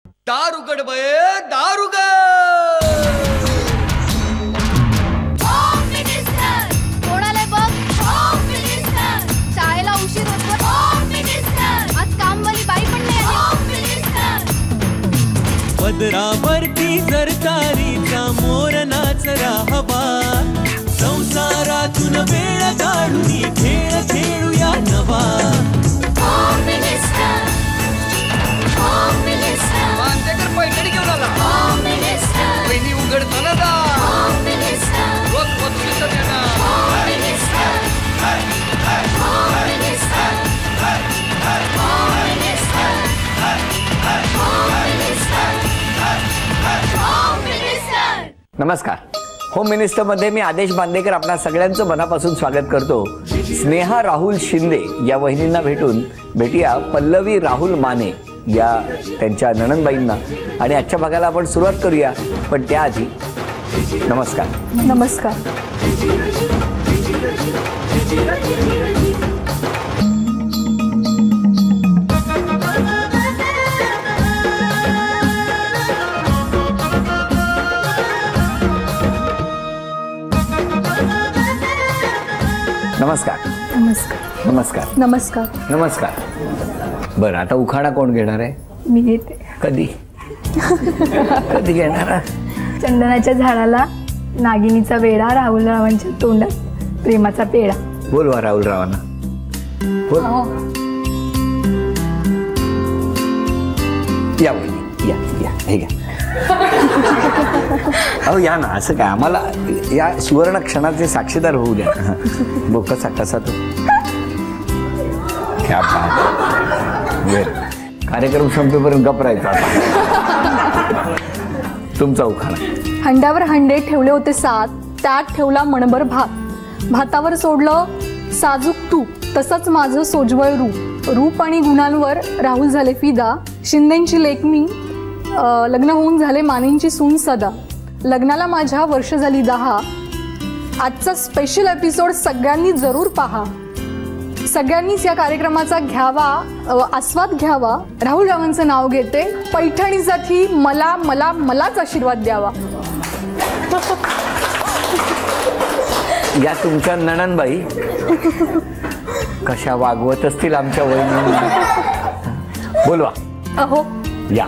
दारुगड बये दारुगड कोणाला बघ शाळेला उशीर होतो आज कामवाली बाई पण नाही पदरावरती सरकारीचा मोर नाचरा हवा संसारातून वेळ काढून खेळ खेळूया नवा मानतेकर पैठणी घेऊन आला वहिनी उघडताना दा रोज पत्रिका देणार नमस्कार. होम मिनिस्टर मध्ये मी आदेश बांदेकर आपणा सगळ्यांचं मनापासून स्वागत करतो. स्नेहा राहुल शिंदे या वहिनींना भेटूया पल्लवी राहुल माने या त्यांच्या नणंदबाईंना आणि आजच्या भागाला आपण सुरुवात करूया. पण त्याआधी नमस्कार. नमस्कार. नमस्कार. नमस्कार. नमस्कार. नमस्कार. नमस्कार. बरं, आता उखाणा कोण घेणार आहे? मी घेते. कधी कधी घेणार? चंदनाच्या झाडाला नागिनीचा वेडा, राहुलरावांच्या तोंडात प्रेमाचा पेढा. बोलवा राहुलरावांना. बोल. या वहिनी, या हे घ्या. अहो या ना, असं काय, आम्हाला या सुवर्ण क्षणाचे साक्षीदार होऊ द्या. बघ कसा तो क्या बात. कार्यक्रम संपेपर्यंत गप राहायचा. तुमचा उखाणा. हंड्यावर हंडे ठेवले होते 7, त्यात ठेवला मणभर भात, भातावर सोडलं साजूक तूप, तसंच माझं सोजवळ रूप आणि गुणांवर राहुल झाले फिदा. शिंदेंची लेक मी, लग्न होऊन झाले मानेंची सून सदा. लग्नाला माझ्या वर्ष झाली 10. आजचा स्पेशल एपिसोड सगळ्यांनी जरूर पहा. सगळ्यांनीच या कार्यक्रमाचा आस्वाद घ्यावा. राहुल रावांचं नाव घेते. पैठणीसाठी मलाच आशीर्वाद द्यावा. या तुमच्या नणंदबाई कशा वागवत असतील आमच्या वहिनी. बोलवा. अहो या.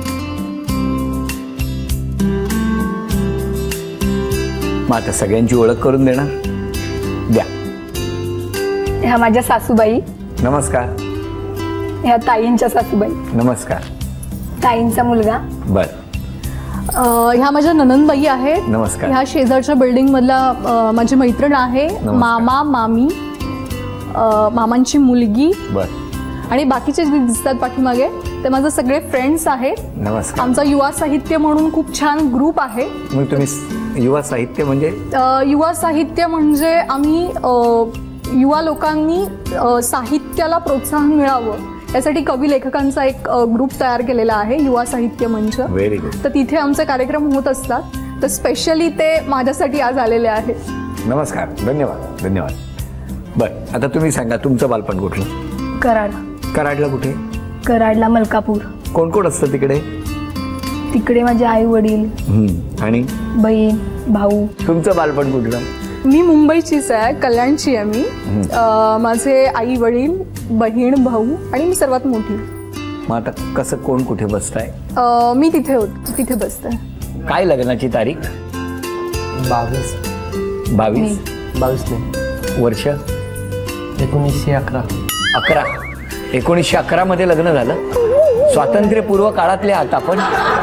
मग आता सगळ्यांची ओळख करून देणार. द्या. ह्या माझ्या सासूबाई. नमस्कार. ह्या ताईंच्या सासूबाई. नमस्कार. ताईंचा मुलगा. बर. ह्या माझ्या ननंदबाई आहेत. नमस्कार. ह्या शेजारच्या बिल्डिंग मधला माझी मैत्रीण आहे. मामा मामी, मामांची मुलगी. बर. आणि बाकीचे जे दिसतात पाठीमागे ते माझे सगळे फ्रेंड्स आहेत. नमस्कार. आमचा युवा साहित्य म्हणून खूप छान ग्रुप आहे. मग तुम्ही युवा साहित्य म्हणजे? युवा साहित्य म्हणजे आम्ही युवा लोकांनी साहित्याला प्रोत्साहन मिळावं यासाठी कवी लेखकांचा एक ग्रुप तयार केलेला आहे, युवा साहित्य मंच. Very good. तर तिथे आमचे कार्यक्रम होत असतात. तर स्पेशली ते माझ्यासाठी आज आलेले आहेत. नमस्कार. धन्यवाद. धन्यवाद. बर, आता तुम्ही सांगा तुमचं बालपण कुठलं? कराड. कराडला कुठे? कराडला मलकापूर. कोण कोण असतं तिकडे? तिकडे माझे आई वडील आणि बहीण भाऊ. तुमचं बालपण कुठलं? मी मुंबईचीच आहे, कल्याणची आहे मी. माझे आई वडील, बहीण, भाऊ आणि मी सर्वात मोठी. मग आता कसं कोण कुठे बसताय? मी तिथे बसते. काय लग्नाची तारीख? 22. 22 वर्ष? 1911. 11. 1911 मध्ये लग्न झालं. स्वातंत्र्यपूर्व काळातले आहात आपण.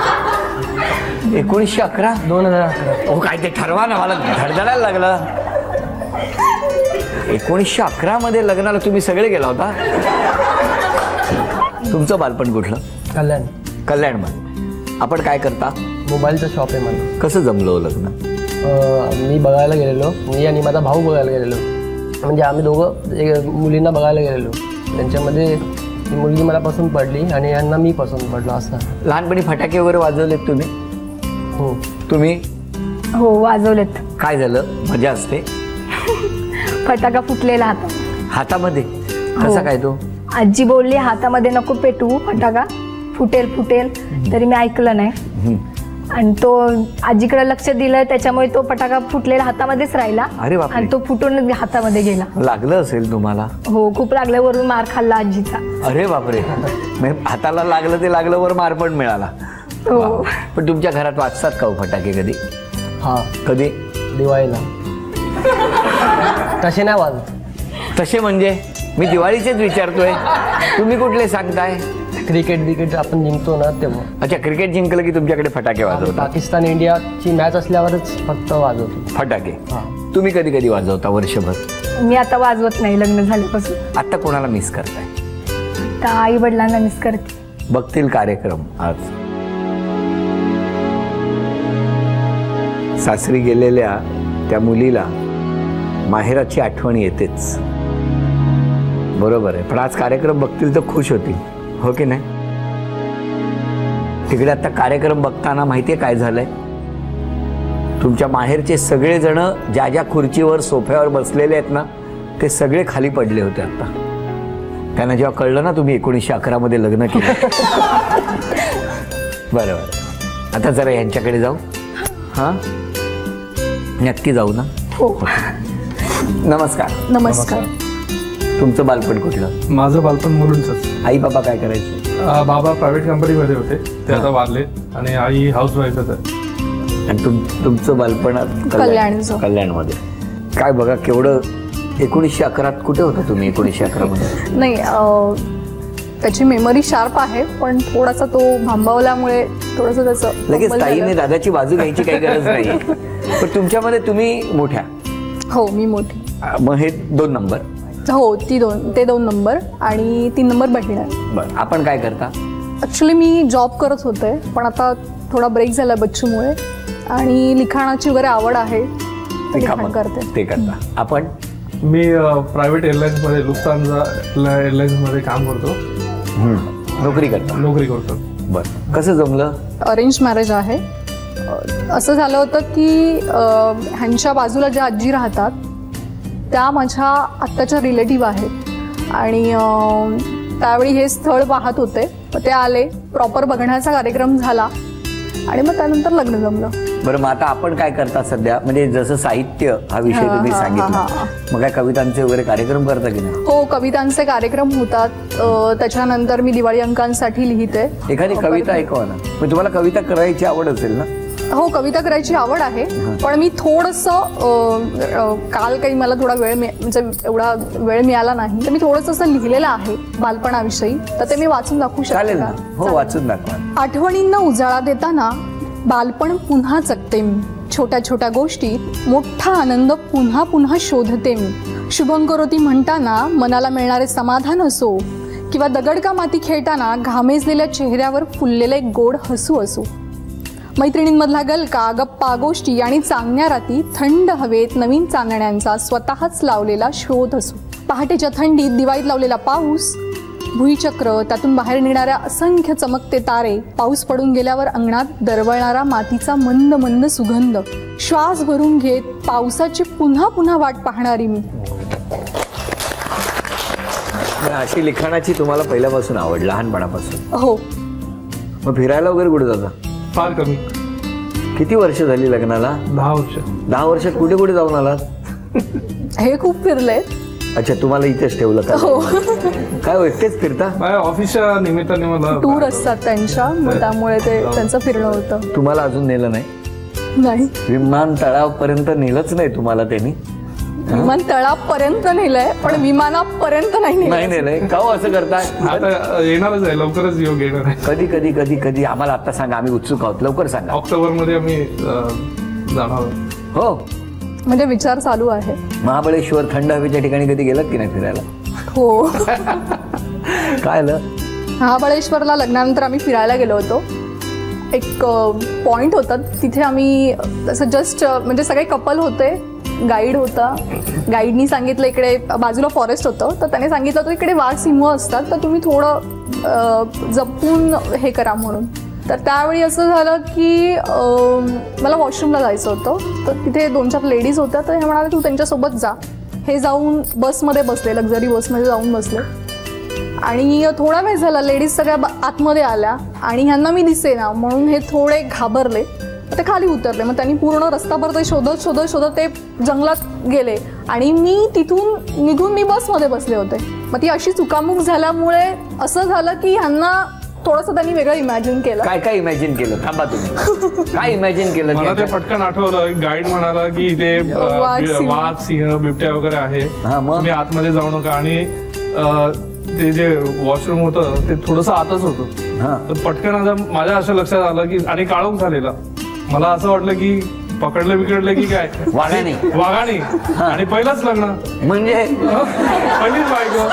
1911. 2011. हो काय ते ठरवा ना, मला धडधडायला लागलं. 1911 मध्ये लग्नाला तुम्ही सगळे गेला होता. तुमचं बालपण कुठलं? कल्याण. कल्याण मध्ये. आपण काय करता? मोबाईलचं शॉप आहे माझं. कसं जमलं लग्न? मी बघायला गेलेलो, मी आणि माझा भाऊ बघायला गेलेलो. म्हणजे आम्ही दोघं मुलींना बघायला गेलेलो. त्यांच्यामध्ये ती मुलगी मला पसंत पडली आणि यांना मी पसंत पडलो. असं. लहानपणी फटाके वगैरे वाजवलेत तुम्ही? हो. तुम्ही? हो वाजवलेत. काय झालं? मजा असते? फटाका फुटलेला हातामध्ये. हातामध्ये? कसा काय तो? आजी बोलली हातामध्ये नको पेटवू फटाका, फुटेल फुटेल, तरी मी ऐकलं नाही आणि तो आजीकडे लक्ष दिलं, त्याच्यामुळे तो फटाका फुटलेला हातामध्येच राहिला. अरे बापरे. आणि तो फुटून हातामध्ये गेला. लागलं असेल तुम्हाला? हो, खूप लागलं, वरून मार खाल्ला आजीचा. अरे बापरे. हाताला लागलं ते लागलं, वर मार पण मिळाला. हो. पण तुमच्या घरात वाजतात का फटाके कधी? हा, कधी? दिवाळीला. तसे नाही वाजत. तसे म्हणजे मी दिवाळीचेच विचारतोय, तुम्ही कुठले सांगताय? क्रिकेट आपण जिंकतो ना तेव्हा. अच्छा, क्रिकेट जिंकलं की तुमच्याकडे फटाके वाजवतात? पाकिस्तान इंडियाची मॅच असल्यावरच फक्त वाजवतो फटाके. हा. तुम्ही कधी कधी वाजवता वर्षभर? मी आता वाजवत नाही लग्न झाल्यापासून. आता कोणाला मिस करताय? आता आई वडिलांना मिस करते. बघतील कार्यक्रम आज. सासरी गेलेल्या त्या मुलीला माहेराची आठवण येतेच, बरोबर आहे. पण आज कार्यक्रम बघतील तर खुश होतील, हो की नाही? तिकडे आता कार्यक्रम बघताना माहितीये काय झालंय? तुमच्या माहेरचे सगळे जण ज्या ज्या खुर्चीवर सोफ्यावर बसलेले आहेत ना, ते सगळे खाली पडले होते. आता त्यांना जेव्हा कळलं ना तुम्ही 1911 मध्ये लग्न केलं. बरोबर. आता जरा यांच्याकडे जाऊ. हा, नक्की जाऊ ना? हो. नमस्कार. नमस्कार. तुमचं बालपण कुठलं? माझं बालपण मुलुंडचंच. आई बाबा काय करायचे? बाबा प्रायव्हेट कंपनीमध्ये होते, ते आता वारले, आणि आई हाऊसवाईफच आहे. आणि तुमचं बालपण कल्याणमध्ये. काय बघा केवढं. 1911 कुठे होता तुम्ही? 1911 मध्ये? नाही, त्याची मेमरी शार्प आहे, पण थोडासा तो भांबावल्यामुळे थोडंसं त्याचं लगेच ताईने दादाची बाजू घ्यायची काही गरज नाही. पण तुमच्यामध्ये तुम्ही मोठ्या? हो, मी मोठी. मग हे 2 नंबर? हो, ते 2 नंबर आणि 3 नंबर बहीण आहे. बरं. आपण काय करता? ॲक्च्युली मी जॉब करत होते, पण आता थोडा ब्रेक झाला बच्चूमुळे, आणि लिखाणाची वगैरे आवड आहे, लिखाण करते. ते करता. आपण? मी प्रायव्हेट एअरलाईन्समध्ये, लुफ्तांझा एअरलाईन्समध्ये काम करतो. नोकरी करतो. बरं. कसं जमलं? अरेंज मॅरेज आहे. असं झालं होतं की ह्यांच्या बाजूला ज्या आजी राहतात त्या माझ्या आत्ताच्या रिलेटिव्ह आहेत, आणि त्यावेळी हे स्थळ पाहत होते. मग ते आले, प्रॉपर बघण्याचा कार्यक्रम झाला, आणि मग त्यानंतर लग्न जमलं. बरं. मग आता आपण काय करता सध्या? म्हणजे जसं साहित्य हा विषय तुम्ही सांगितला, मग काय कवितांचे वगैरे कार्यक्रम करता की नाही? हो, कवितांचे कार्यक्रम होतात. त्याच्यानंतर मी दिवाळी अंकांसाठी लिहिते. एखादी कविता ऐकवा ना. मग तुम्हाला कविता करायची आवड असेल ना? हो, कविता करायची आवड आहे, पण मी थोडंसं काल काही मला थोडा वेळ म्हणजे एवढा वेळ मिळाला नाही, तर मी थोडंसं असं लिहिलेलं आहे बालपणाविषयी, तर ते मी वाचून दाखवू शकते का? हो, वाचून दाखवा. आठवणींना उजाळा देताना बालपण पुन्हा जगते मी. छोट्या छोट्या गोष्टीत मोठा आनंद पुन्हा पुन्हा शोधते मी. शुभंकरोती म्हणताना मनाला मिळणारे समाधान असो, किंवा दगडका माती खेळताना घामेजलेल्या चेहऱ्यावर फुललेले गोड हसू असो. मैत्रिणींमधला गलका, गप्पा, गोष्टी आणि चांगण्या राती, थंड हवेत नवीन चांदण्यांचा स्वतःच लावलेला शोध असो. पहाटेच्या थंडीत दिवाळीत लावलेला पाऊस, भुईचक्र, त्यातून बाहेर निघणाऱ्या असंख्य चमकते तारे, पाऊस पडून गेल्यावर अंगणात दरवळणारा मातीचा मंद मंद सुगंध, श्वास भरून घेत पावसाची पुन्हा पुन्हा वाट पाहणारी मी. अशी लिखाणाची तुम्हाला पहिल्यापासून आवड, लहानपणापासून? हो. मग फिरायला वगैरे कुठे जाता? फार कमी. किती वर्ष झाली लग्नाला? 10 वर्ष. 10 वर्षात कुठे कुठे जाऊन आलात? हे खूप फिरले. अच्छा, तुम्हाला इथेच ठेवलं का? हो. काय एकटेच फिरता? माझ्या ऑफिसच्या निमित्ताने मला टूर असतात त्यांच्या, मग त्यामुळे ते त्यांचं फिरणं होतं. तुम्हाला अजून नेलं नाही? नाही. विमानतळापर्यंत नेलंच नाही तुम्हाला त्यांनी? विमानतळापर्यंत नेलंय, पण विमानापर्यंत नाही नेलंय. का हो असं करताय? आता येणारच आहे, लवकरच योग येणार आहे. कधी कधी कधी कधी आम्हाला आता सांगा, आम्ही उत्सुक आहोत. लवकर सांगा. ऑक्टोबरमध्ये आम्ही जाणार. हो, म्हणजे विचार चालू आहे. महाबळेश्वर, थंड हवेच्या ठिकाणी कधी गेलात की नाही फिरायला? हो. काय आलं? महाबळेश्वरला लग्नानंतर आम्ही फिरायला गेलो होतो. एक पॉइंट होता, तिथे आम्ही असं जस्ट म्हणजे सगळे कपल होते, गाईड होता. गाईडनी सांगितलं इकडे बाजूला फॉरेस्ट होतं, तर त्याने सांगितलं होतं इकडे वाघ सिंह असतात, तर तुम्ही थोडं जपून हे करा म्हणून. तर त्यावेळी असं झालं की मला वॉशरूमला जायचं होतं, तर तिथे 2-4 लेडीज होत्या, तर हे म्हणाले तू त्यांच्यासोबत जा. हे जाऊन बसमध्ये बसले, लक्झरी बसमध्ये जाऊन बसले, आणि थोडा वेळ झाला लेडीज सगळ्या आतमध्ये आल्या आणि ह्यांना मी दिसेना म्हणून हे थोडे घाबरले, ते खाली उतरले. मग त्यांनी पूर्ण रस्ताभर ते शोधत शोधत शोधत ते जंगलात गेले आणि मी तिथून निघून मी बसमध्ये बसले होते. मग ती अशी चुकामुक झाल्यामुळे असं झालं की ह्यांना थोडंसं त्यांनी वेगळं इमॅजिन केलं. काय इमॅजिन केलं? थांबा तुम्ही. काय इमॅजिन केलं? मला ते पटकन आठवलं. गाईड म्हणाला की इथे वाघ, सिंह, बिबट्या वगैरे आहे, तुम्ही आतमध्ये जाऊ नका. आणि ते जे वॉशरूम होतं ते थोडस आतच होतं. तर पटकन आता माझ्या असं लक्षात आलं की, आणि काळोख झालेला, मला असं वाटलं की बिकडलं की काय वाघाने. आणि पहिलंच लग्न म्हणजे पहिलीच बायको.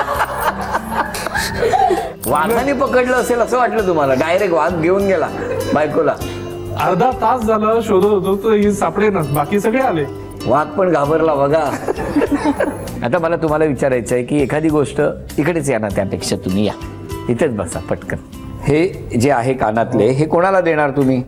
वाघाने पकडलं असेल असं वाटलं तुम्हाला? डायरेक्ट वाघ घेऊन गेला बायकोला. अर्धा तास झालं शोधत होतो तर ही सापडे ना, बाकी सगळे आले. वाघ पण घाबरला बघा. आता मला तुम्हाला विचारायचं आहे की एखादी गोष्ट, इकडेच या ना, त्यापेक्षा तुम्ही या इथेच बसा पटकन. हे जे आहे कानातले, हे कोणाला देणार तुम्ही?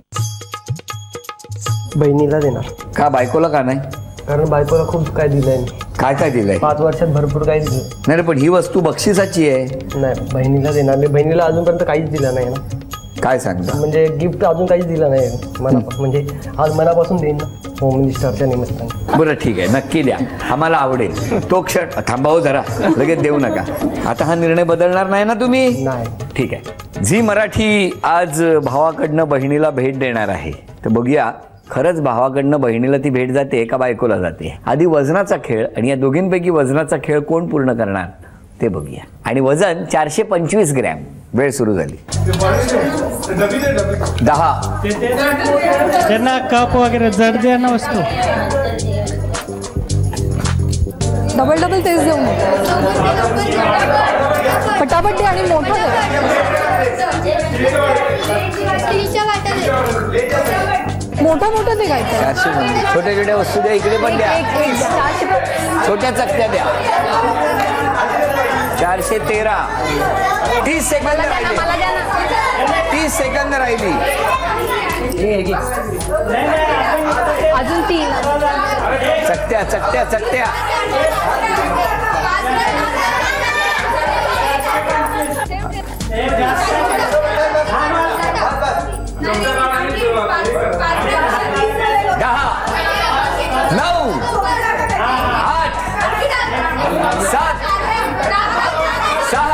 बहिणीला देणार. का बायकोला का नाही? कारण बायकोला खूप काय दिलंय. काय दिलंय? 5 वर्षात भरपूर काही दिलं. नाही पण ही वस्तू बक्षिसाची आहे. नाही, बहिणीला देणार. मी बहिणीला अजूनपर्यंत काहीच दिलं नाही ना. काय सांगता? म्हणजे गिफ्ट अजून काहीच दिलं नाही मनापासून. म्हणजे आज मनापासून देईन ना, होम मिनिस्टरच्या निमित्ताने. बरं ठीक आहे, नक्की द्या, आम्हाला आवडेल तो क्षण. थांबावं जरा, लगेच देऊ नका. आता हा निर्णय बदलणार नाही ना तुम्ही? नाही. ठीक आहे. झी मराठी आज भावाकडनं बहिणीला भेट देणार आहे. तर बघूया खरंच भावाकडनं बहिणीला ती भेट जाते का बायकोला जाते. आधी वजनाचा खेळ, आणि या दोघींपैकी वजनाचा खेळ कोण पूर्ण करणार ते बघूया. आणि वजन 425 ग्रॅम. वेळ सुरू झाली. 10. त्यांना कप वगैरे जड द्या ना वस्तू. डबल तेच देऊ पटापट दे आणि मोठं मोठं दे. काय छोट्या छोट्या वस्तू द्या, इकडे पण द्या. छोट्या चकत्या द्या. 413. 30 सेकंद राहिले. 30 सेकंद राहिली. अजून 3. चकत्या. 10, 9, 8, 7, 6,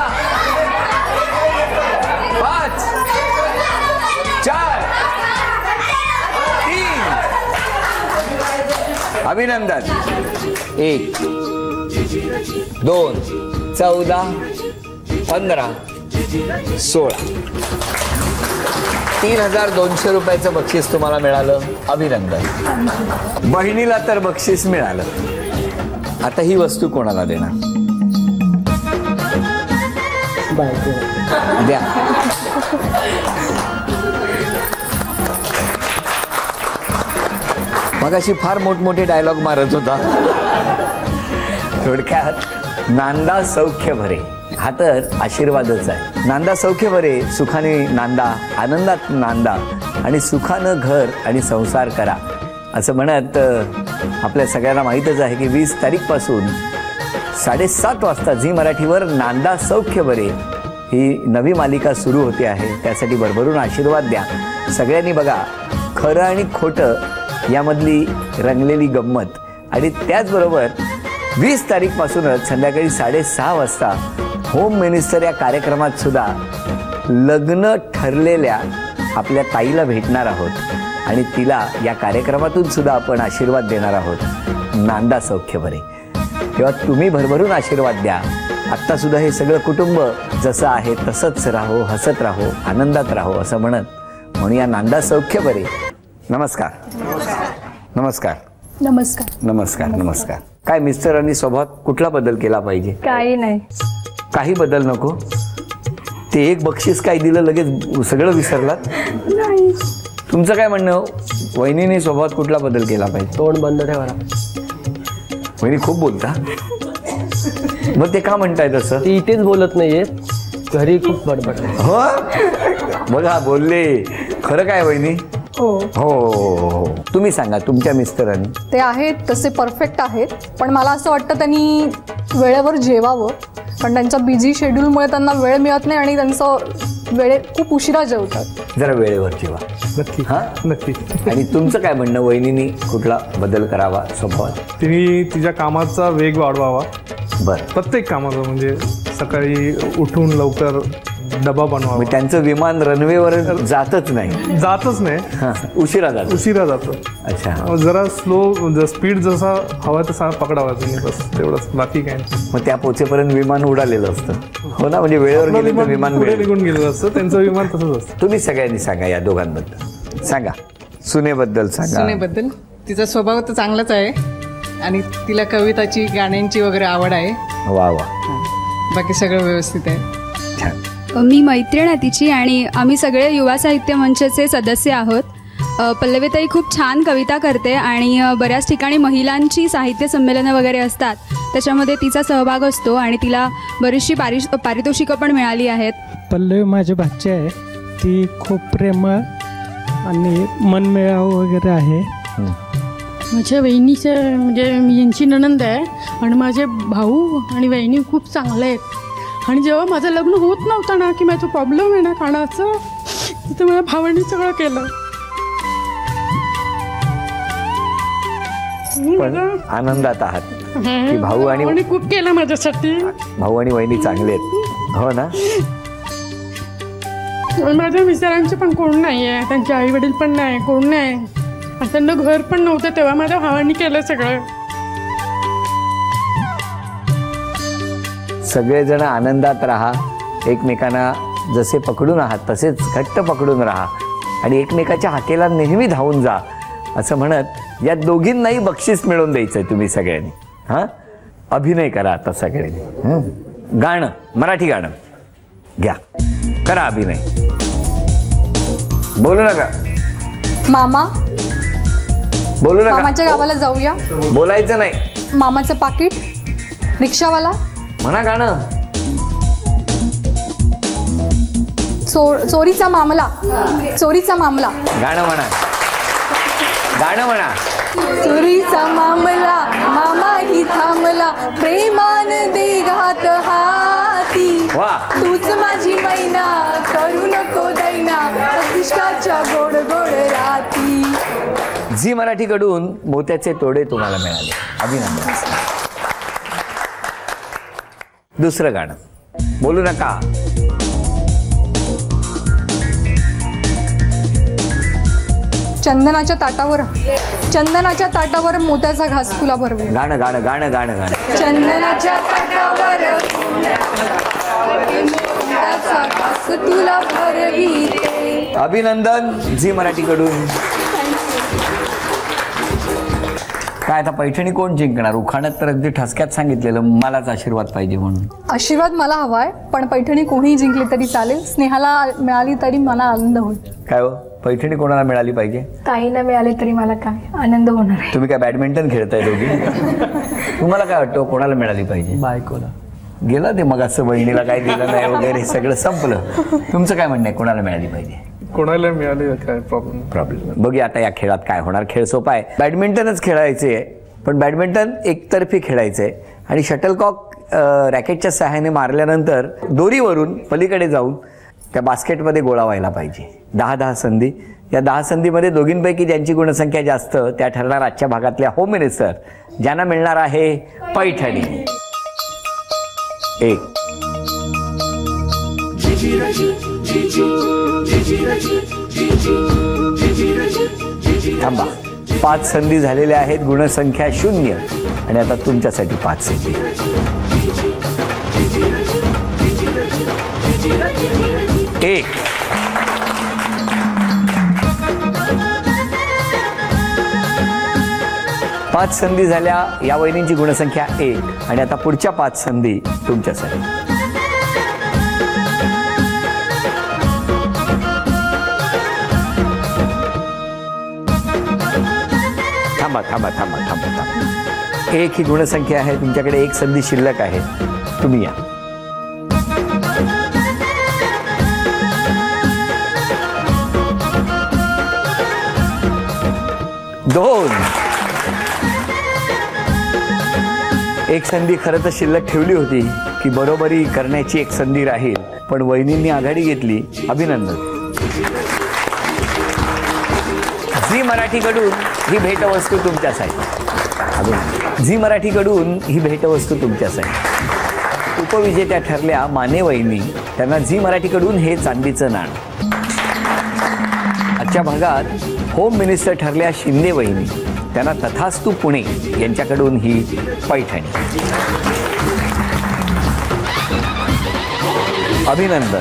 5, 4, 3. अभिनंदन. 1, 2, 14, 15, 16. 3200 रुपयाचं बक्षीस तुम्हाला मिळालं. अभिनंदन. बहिणीला तर बक्षीस मिळालं. आता ही वस्तू कोणाला देणार? द्या. मगाशी फार मोठमोठे डायलॉग मारत होता. थोडक्यात नांदा सौख्य भरे, हा तर आशीर्वादच आहे. नांदा सौख्य भरे, सुखाने नांदा, आनंदात नांदा आणि सुखानं घर आणि संसार करा, असं म्हणत आपल्या सगळ्यांना माहीतच आहे की 20 तारीखपासून 7:30 वाजता झी मराठीवर नांदा सौख्य भरे ही नवी मालिका सुरू होते आहे. त्यासाठी भरभरून आशीर्वाद द्या. सगळ्यांनी बघा खरं आणि खोटं यामधली रंगलेली गंमत. आणि त्याचबरोबर 20 तारीखपासूनच संध्याकाळी 6:30 वाजता होम मिनिस्टर या कार्यक्रमात सुद्धा लग्न ठरलेल्या आपल्या ताईला भेटणार आहोत आणि तिला या कार्यक्रमातून सुद्धा आपण आशीर्वाद देणार आहोत. नांदा सौख्य भरे. तेव्हा तुम्ही भरभरून आशीर्वाद द्या. आत्ता सुद्धा हे सगळं कुटुंब जसं आहे तसंच राहो, हसत राहो, आनंदात राहो असं म्हणूया नांदा सौख्य भरे. नमस्कार. नमस्कार. नमस्कार. नमस्कार. नमस्कार. काय मिस्टरांनी स्वभावात कुठला बदल केला पाहिजे? काही नाही. काही बदल नको. ते एक बक्षीस काय दिलं लगेच सगळं विसरलात? नाही. तुमचं काय म्हणणं? वहिनीने स्वभावात कुठला बदल केला पाहिजे? तोंड बंद ठेवा. वहिनी खूप बोलता. मग ते का म्हणताय तसं? ती इथेच बोलत नाहीये, घरी खूप बडबड. हो बघा बोलले. खरं काय वहिनी? हो हो. तुम्ही सांगा तुमच्या मिस्टरांनी. ते आहेत तसे परफेक्ट आहेत, पण मला असं वाटतं त्यांनी वेळेवर जेवावं, पण त्यांच्या बिझी शेड्यूलमुळे त्यांना वेळ मिळत नाही आणि त्यांचं खूप उशिरा जेवतात. जरा वेळेवर जेवा. नक्की. हा नक्की. आणि तुमचं काय म्हणणं, वहिनीनी कुठला बदल करावा स्वभावात? तिने तिच्या कामाचा वेग वाढवावा. बरं. प्रत्येक कामाचा, म्हणजे सकाळी उठून लवकर डबा बनवावा. त्यांचं विमान रनवेवर जातच नाही. जातच नाही. उशिरा जातो. अच्छा. जरा स्लो, स्पीड जसा हवा तसा पकडावा तुम्ही, बस तेवढंच, बाकी काय नाही. मग त्या पोचेपर्यंत विमान उडालेलं असतं. हो ना, म्हणजे वेळेवर गेले तर विमान पुढे निघून गेलेलं असतं, त्यांचं विमान तसंच असतं. तुम्ही सगळ्यांनी सांगा या दोघांबद्दल. सांगा सुनेबद्दल सांगा. सुनेबद्दल तिचा स्वभाव तर चांगलाच आहे आणि तिला कविताची, गाण्यांची वगैरे आवड आहे. वा वा. बाकी सगळं व्यवस्थित आहे. छान. मी मैत्रीण आहे तिची आणि आम्ही सगळे युवा साहित्य मंचचे सदस्य आहोत. पल्लवीताई खूप छान कविता करते आणि बऱ्याच ठिकाणी महिलांची साहित्य संमेलनं वगैरे असतात, त्याच्यामध्ये तिचा सहभाग असतो आणि तिला बरीचशी पारितोषिकं पण मिळाली आहेत. पल्लवी माझी भाची आहे, ती खूप प्रेमळ आणि मनमिळाऊ वगैरे आहे. माझ्या वहिनीचे म्हणजे मी यांची नणंद आहे आणि माझे भाऊ आणि वहिनी खूप चांगले आहेत. आणि जेव्हा माझं लग्न होत नव्हतं ना, की माझं प्रॉब्लेम आहे ना खाण्याचं, तिथं माझ्या भावांनी सगळं केलं. पण आनंदात आहात की भाऊ आणि खूप केलं माझ्यासाठी. भाऊ आणि वहिनी चांगले आहेत. हो ना. माझ्या मिस्टरांचे पण कोण नाही आहे, त्यांचे आई वडील पण नाही, कोण नाही, आणि त्यांना घर पण नव्हतं, तेव्हा माझ्या भावांनी केलं सगळं. सगळेजण आनंदात राहा, एकमेकांना जसे पकडून आहात तसेच घट्ट पकडून राहा आणि एकमेकाच्या हाकेला नेहमी धावून जा, असं म्हणत या दोघींनाही बक्षीस मिळवून द्यायचं आहे तुम्ही सगळ्यांनी. हां, अभिनय करा आता सगळ्यांनी. गाणं, मराठी गाणं घ्या, करा अभिनय. बोलू नका मामा. बोलू नका. मामाच्या गावाला जाऊया. बोलायचं नाही. मामाचं पाकिट, रिक्षावाला. म्हणा गाणं. चोरीचा मामला. चोरीचा मामला. गाणं म्हणा. गाणं म्हणा. चोरीचा मामला, मामा ही थांबला, प्रेमान दे घात हाती. तूच माझी मैना, करू नको दैना, प्रतिष्ठाच्या गोड गोड राती. झी मराठीकडून मोत्याचे तोडे तुम्हाला मिळाले, अभिनंदन. दुसरं गाणं, बोलू नका. चंदनाच्या ताटावर, चंदनाच्या ताटावर मोत्याचा घास तुला भरवे. गाणं गाणं गाणं गाणं गाणं. चंदनाच्या ताटावर मोत्याचा घास तुला भरवी. अभिनंदन झी मराठीकडून. काय आता पैठणी कोण जिंकणार? उखाण्यात तर अगदी ठसक्यात सांगितलेलं मलाच आशीर्वाद पाहिजे म्हणून. आशीर्वाद मला हवाय, पण पैठणी कोणीही जिंकली तरी चालेल. स्नेहाला मिळाली तरी मला आनंद होईल. काय हो, पैठणी कोणाला मिळाली पाहिजे? काही ना मिळाले तरी मला काय आनंद होणार आहे. तुम्ही काय बॅडमिंटन खेळताय दोघी? तुम्हाला काय वाटतं कोणाला मिळाली पाहिजे? बायकोला. गेला ते मग असं, बहिणीला काय दिलं नाही वगैरे सगळं संपलं. तुमचं काय म्हणणं आहे, कोणाला मिळाली पाहिजे? कोणाला मिळाली काय प्रॉब्लेम. बघूया आता या खेळात काय होणार. खेळ सोपा आहे, बॅडमिंटनच खेळायचे आहे, पण बॅडमिंटन एकतर्फी खेळायचं आहे आणि शटलकॉक रॅकेटच्या सहाय्याने मारल्यानंतर दोरीवरून पलीकडे जाऊन त्या बास्केटमध्ये गोळा व्हायला पाहिजे. 10-10 संधी. या 10 संधीमध्ये दोघींपैकी ज्यांची गुणसंख्या जास्त त्या ठरणार आजच्या भागातल्या होम मिनिस्टर, ज्यांना मिळणार आहे पैठणी. 1. थांबा. 5 संधी झालेल्या आहेत, गुणसंख्या 0 आणि आता तुमच्यासाठी 5 संधी. 1. पाच संधी झाल्या. या वहिनींची गुणसंख्या 1 आणि आता पुढच्या 5 संधी तुमच्यासाठी. थांबा थांबा थांबा थांबा थांबा. 1 ही गुणसंख्या आहे, तुमच्याकडे 1 संधी शिल्लक आहे. तुम्ही या. 2. एक संधी खरं तर शिल्लक ठेवली होती की बरोबरी करण्याची एक संधी राहील, पण वहिनींनी आघाडी घेतली. अभिनंदन. झी मराठीकडून ही भेटवस्तू तुमच्यासाठी. झी मराठीकडून ही भेटवस्तू तुमच्यासाठी. उपविजेत्या ठरल्या माने वहिनी. त्यांना झी मराठीकडून हे चांदीचं नाणं. आजच्या भागात होम मिनिस्टर ठरल्या शिंदे वहिनी. त्यांना तथास्तू पुणे यांच्याकडून ही पैठणी. अभिनंदन.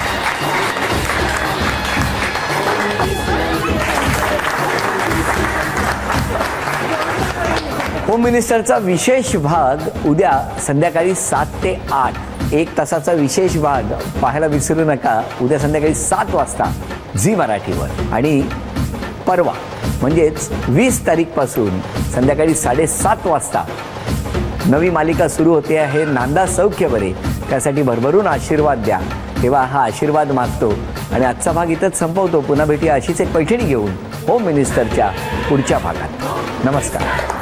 होम मिनिस्टरचा विशेष भाग उद्या संध्याकाळी 7 ते 8 1 तासाचा विशेष भाग पाहायला विसरू नका. उद्या संध्याकाळी 7 वाजता झी मराठीवर. आणि परवा म्हणजेच 20 तारीखपासून संध्याकाळी 7:30 वाजता नवी मालिका सुरू होते आहे, नांदा सौख्य बरे. त्यासाठी भरभरून आशीर्वाद द्या. तेव्हा हा आशीर्वाद मागतो आणि आजचा भाग इथंच संपवतो. पुन्हा भेटूया अशीच एक पैठणी घेऊन होम मिनिस्टरच्या पुढच्या भागात. नमस्कार.